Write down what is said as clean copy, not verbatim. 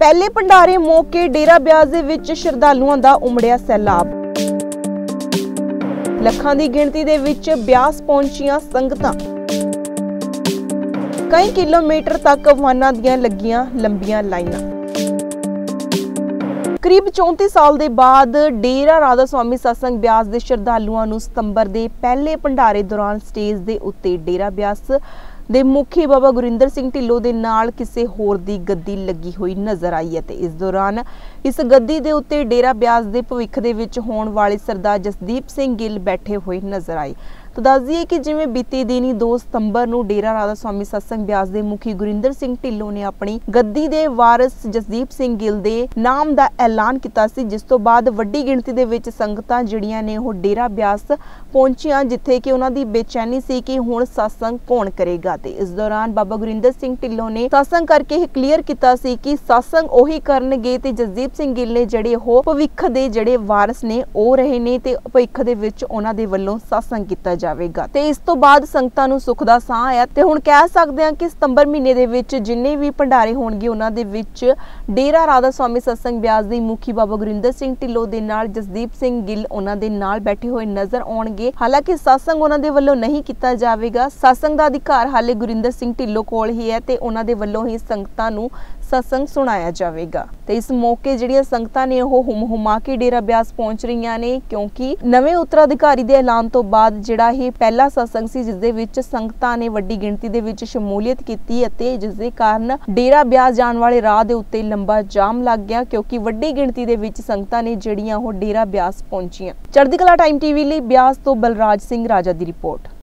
पहले भंडारे मौके डेरा ब्यास दे विच श्रद्धालुआं दा उमड़िया सैलाब। ਲੱਖਾਂ ਦੀ ਗਿਣਤੀ ਦੇ ਵਿੱਚ ਬਿਆਸ ਪਹੁੰਚੀਆਂ ਸੰਗਤਾਂ। ਕਈ ਕਿਲੋਮੀਟਰ ਤੱਕ ਵਾਹਨਾਂ ਦੀਆਂ ਲੱਗੀਆਂ ਲੰਬੀਆਂ ਲਾਈਨਾਂ। ਕਰੀਬ 34 ਸਾਲ ਦੇ ਬਾਅਦ ਡੇਰਾ ਰਾਧਾ ਸਵਾਮੀ ਸਤਸੰਗ ਬਿਆਸ ਦੇ ਸ਼ਰਧਾਲੂਆਂ ਨੂੰ ਸਤੰਬਰ ਦੇ ਪਹਿਲੇ ਭੰਡਾਰੇ ਦੌਰਾਨ ਸਟੇਜ ਦੇ ਉੱਤੇ ਡੇਰਾ ਬਿਆਸ ਦੇ ਮੁਖੀ ਬਾਬਾ ਗੁਰਿੰਦਰ ਸਿੰਘ ਢਿੱਲੋਂ ਦੇ ਨਾਲ ਕਿਸੇ ਹੋਰ ਦੀ ਗੱਦੀ ਲੱਗੀ ਹੋਈ ਨਜ਼ਰ ਆਈ ਹੈ ਤੇ ਇਸ ਦੌਰਾਨ ਇਸ ਗੱਦੀ ਦੇ ਉੱਤੇ ਡੇਰਾ ਬਿਆਸ ਦੇ ਭਵਿੱਖ ਦੇ ਵਿੱਚ ਹੋਣ ਵਾਲੇ ਸਰਦਾਰ ਜਸਦੀਪ ਸਿੰਘ ਗਿੱਲ ਬੈਠੇ ਹੋਏ ਨਜ਼ਰ ਆਏ। तो दस दिए कि जिवें बीते दिन 2 सितंबर ਨੂੰ डेरा राधा स्वामी सत्संग ब्यास ਦੇ ਮੁਖੀ ਗੁਰਿੰਦਰ ਸਿੰਘ ਢਿੱਲੋਂ ਨੇ ਆਪਣੀ ਗੱਦੀ ਦੇ ਵਾਰਿਸ ਜਸਦੀਪ ਸਿੰਘ ਗਿੱਲ ਦੇ ਨਾਮ ਦਾ ਐਲਾਨ ਕੀਤਾ ਸੀ, ਜਿਸ ਤੋਂ ਬਾਅਦ ਵੱਡੀ ਗਿਣਤੀ ਦੇ ਵਿੱਚ ਸੰਗਤਾਂ ਜਿਹੜੀਆਂ ਨੇ ਉਹ ਡੇਰਾ ਬਿਆਸ ਪਹੁੰਚੀਆਂ, ਜਿੱਥੇ ਕਿ ਉਹਨਾਂ ਦੀ ਬੇਚੈਨੀ ਸੀ ਕਿ ਹੁਣ ਸਤਸੰਗ ਕੌਣ ਕਰੇਗਾ। ਤੇ ਇਸ ਦੌਰਾਨ ਬਾਬਾ ਗੁਰਿੰਦਰ ਸਿੰਘ ਢਿੱਲੋਂ ਨੇ ਸਤਸੰਗ ਕਰਕੇ ਇਹ ਕਲੀਅਰ ਕੀਤਾ ਸੀ ਕਿ ਸਤਸੰਗ ਉਹੀ ਕਰਨਗੇ ਤੇ ਜਸਦੀਪ ਸਿੰਘ ਗਿੱਲ ਨੇ ਜਿਹੜੇ ਉਹ ਭਵਿੱਖ ਦੇ ਜਿਹੜੇ ਵਾਰਿਸ ਨੇ ਉਹ ਰਹੇ ਨੇ ਤੇ ਭਵਿੱਖ ਦੇ ਵਿੱਚ ਉਹਨਾਂ ਦੇ ਵੱਲੋਂ ਸਤਸੰਗ ਕੀਤਾ ਜਾਵੇਗਾ। ਤੇ ਇਸ ਤੋਂ ਬਾਅਦ ਸੰਗਤਾਂ ਨੂੰ ਸੁਖ ਦਾ ਸਾਹ ਆਇਆ ਤੇ ਹੁਣ ਕਹਿ ਸਕਦੇ ਹਾਂ ਕਿ ਸਤੰਬਰ ਮਹੀਨੇ ਦੇ ਵਿੱਚ ਜਿੰਨੇ ਵੀ ਭੰਡਾਰੇ ਹੋਣਗੇ ਉਹਨਾਂ ਦੇ ਵਿੱਚ ਡੇਰਾ ਰਾਧਾ ਸਵਾਮੀ ਸਤਸੰਗ ਬਿਆਸ ਦੀ ਮੁਖੀ ਬਾਬਾ ਗੁਰਿੰਦਰ ਸਿੰਘ ਢਿੱਲੋਂ ਦੇ ਨਾਲ ਜਸਦੀਪ ਸਿੰਘ ਗਿੱਲ ਉਹਨਾਂ ਦੇ ਨਾਲ ਬੈਠੇ ਹੋਏ ਨਜ਼ਰ ਆਉਣਗੇ। ਹਾਲਾਂਕਿ ਸਤਸੰਗ ਉਹਨਾਂ ਦੇ ਵੱਲੋਂ ਨਹੀਂ ਕੀਤਾ ਜਾਵੇਗਾ, ਸਤਸੰਗ ਦਾ ਅਧਿਕਾਰ ਹਾਲੇ ਗੁਰਿੰਦਰ ਸਿੰਘ ਢਿੱਲੋਂ ਕੋਲ ਹੀ ਹੈ ਤੇ ਉਹਨਾਂ ਦੇ ਵੱਲੋਂ ਹੀ ਸੰਗਤਾਂ ਨੂੰ सत्संग सुनाया जाएगा। तो इस मौके जिहड़ियां संगतां ने ओह हुम-हुमा के डेरा ब्यास पहुंच रहीआं ने, क्योंकि नवे उत्तराधिकारी दे ऐलान तो बाद जिहड़ा ये पहला सत्संग सी जिस दे विच संगतां ने वड्डी गिणती दे विच शमूलियत कीती अते जिस दे कारण डेरा ब्यास जाण वाले राह दे उत्ते लंबा जाम लग गया, क्योंकि वड्डी गिणती दे विच संगतां ने जिहड़ियां ओह डेरा ब्यास पहुंचियां। चढ़दी कला टाइम टीवी लई ब्यास तो बलराज सिंह राजा दी रिपोर्ट।